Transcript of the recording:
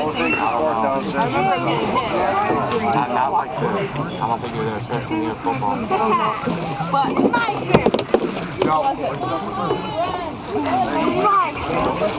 Not like this. I don't think you're there, especially when you're football. But my shrimp. Go. My shrimp.